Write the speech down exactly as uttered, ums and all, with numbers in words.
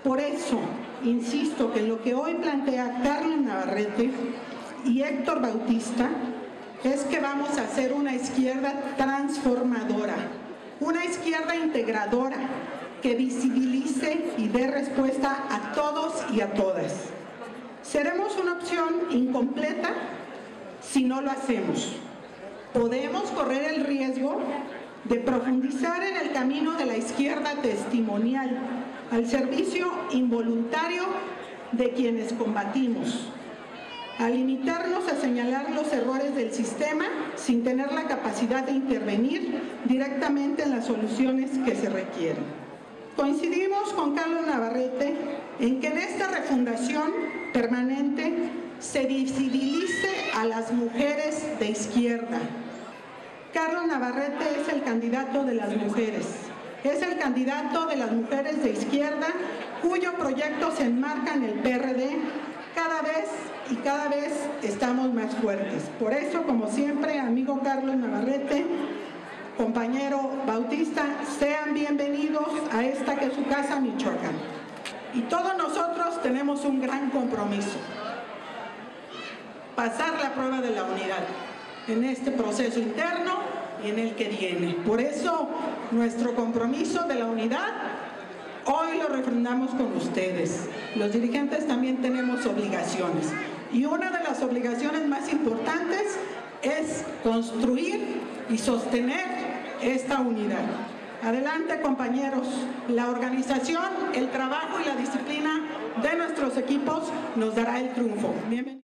Por eso, insisto que lo que hoy plantea Carlos Navarrete y Héctor Bautista es que vamos a hacer una izquierda transformadora, una izquierda integradora que visibilice y dé respuesta a todos y a todas. Seremos una opción incompleta si no lo hacemos. Podemos correr el riesgo de profundizar en el camino de la izquierda testimonial, al servicio involuntario de quienes combatimos, a limitarnos a señalar los errores del sistema sin tener la capacidad de intervenir directamente en las soluciones que se requieren. Coincidimos con Carlos Navarrete en que en esta refundación permanente se visibilice a las mujeres de izquierda. Carlos Navarrete es el candidato de las mujeres, es el candidato de las mujeres de izquierda cuyo proyecto se enmarca en el P R D. Cada vez y cada vez estamos más fuertes. Por eso, como siempre, amigo Carlos Navarrete, compañero Bautista, sean bienvenidos a esta que es su casa, Michoacán. Y todos nosotros tenemos un gran compromiso: pasar la prueba de la unidad en este proceso interno y en el que viene. Por eso, nuestro compromiso de la unidad hoy lo refrendamos con ustedes. Los dirigentes también tenemos obligaciones, y una de las obligaciones más importantes es construir y sostener esta unidad. Adelante, compañeros. La organización, el trabajo y la disciplina de nuestros equipos nos dará el triunfo. Bienvenidos.